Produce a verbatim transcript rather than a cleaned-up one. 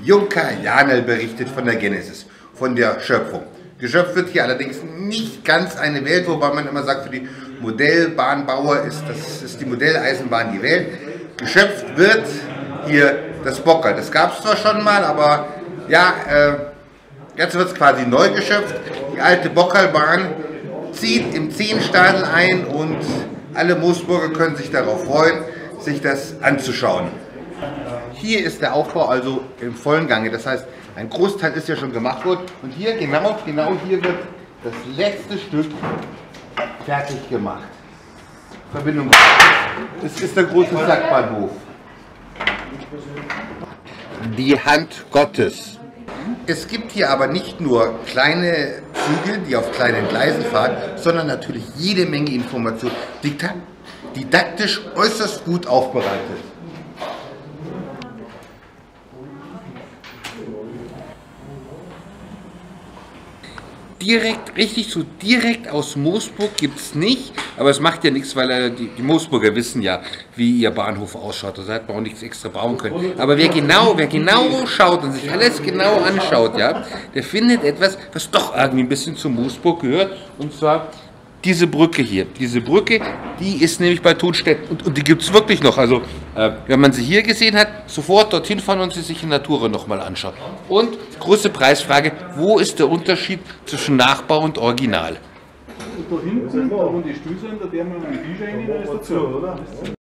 Junker Janel berichtet von der Genesis, von der Schöpfung. Geschöpft wird hier allerdings nicht ganz eine Welt, wobei man immer sagt, für die Modellbahnbauer ist, das ist die Modelleisenbahn die Welt. Geschöpft wird hier das Bockerl. Das gab es zwar schon mal, aber ja, äh, jetzt wird es quasi neu geschöpft. Die alte Bockerlbahn zieht im Zehnstadel ein und alle Moosburger können sich darauf freuen, sich das anzuschauen. Hier ist der Aufbau also im vollen Gange, das heißt, ein Großteil ist ja schon gemacht worden und hier, genau, genau hier wird das letzte Stück fertig gemacht. Verbindung. Das ist der große Sackbahnhof. Die Hand Gottes. Es gibt hier aber nicht nur kleine Züge, die auf kleinen Gleisen fahren, sondern natürlich jede Menge Informationen, didaktisch äußerst gut aufbereitet. Direkt, richtig so direkt aus Moosburg gibt es nicht, aber es macht ja nichts, weil äh, die, die Moosburger wissen ja, wie ihr Bahnhof ausschaut, also hätte man auch nichts extra bauen können. Aber wer genau, wer genau schaut und sich alles genau anschaut, ja, der findet etwas, was doch irgendwie ein bisschen zu Moosburg gehört, und zwar diese Brücke hier. Diese Brücke, die ist nämlich bei Thunstedt und, und die gibt es wirklich noch. Also, äh, wenn man sie hier gesehen hat, sofort dorthin fahren und sie sich in Natura nochmal anschauen. Und große Preisfrage: Wo ist der Unterschied zwischen Nachbau und Original? Und da hinten, da wo die Stühle sind, da werden wir mit dem Tisch rein, da ist dazu, oder?